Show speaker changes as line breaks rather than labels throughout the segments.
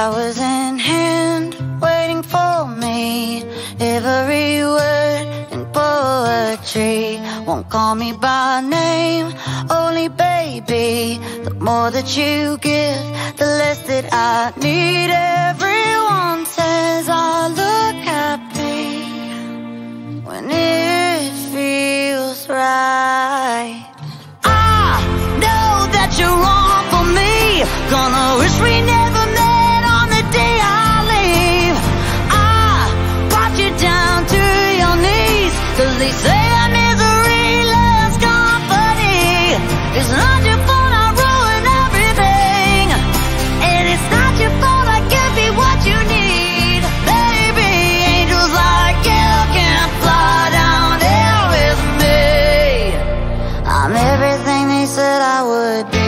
flowers in hand, waiting for me. Every word in poetry won't call me by name, only baby. The more that you give, the less that I need. Everyone says I look happy when it feels right. I know that you're wrong for me. Gonna wish we never met on the day I leave. I brought you down to your knees, 'cause they say that misery loves company. It's not your fault I ruined everything, and it's not your fault I give you what you need. Baby, angels like you can't fly down here with me. I'm everything they said I would be.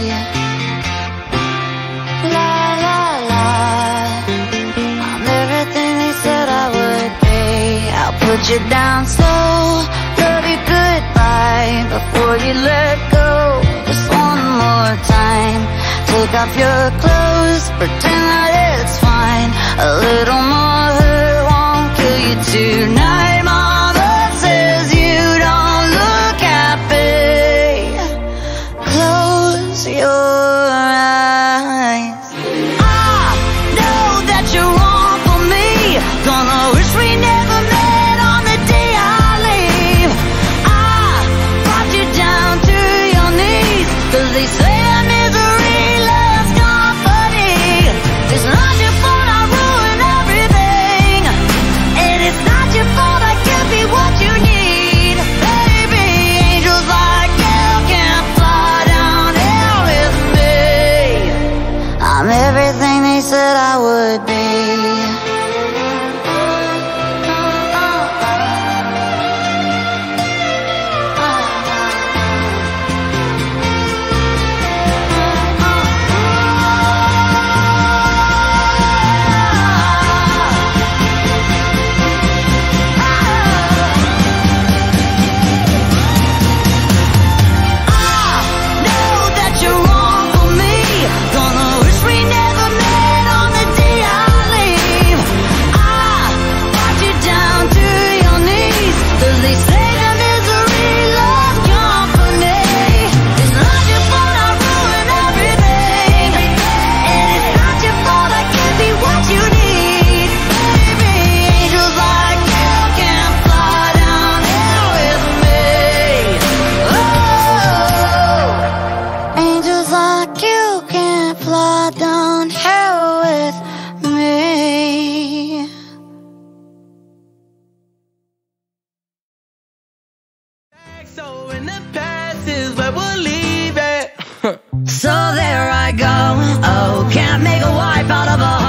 La la la, I'm everything they said I would be. I'll put you down slow, love you goodbye before you let go. Just one more time, take off your clothes, pretend that it's fine. A little more hurt won't kill you tonight. Mama says you don't look happy. Close your eyes. I know that you're wrong for me. Gonna wish we never met on the day I leave. I brought you down to your knees, 'cause they say that misery loves company. It's not your fault I ruined everything, and it's not your fault I give you what you need. Baby, angels like you can't fly down here with me. I'm everything they said I would be.
So in the past is where we'll leave it.
So there I go. Oh, can't make a wife out of a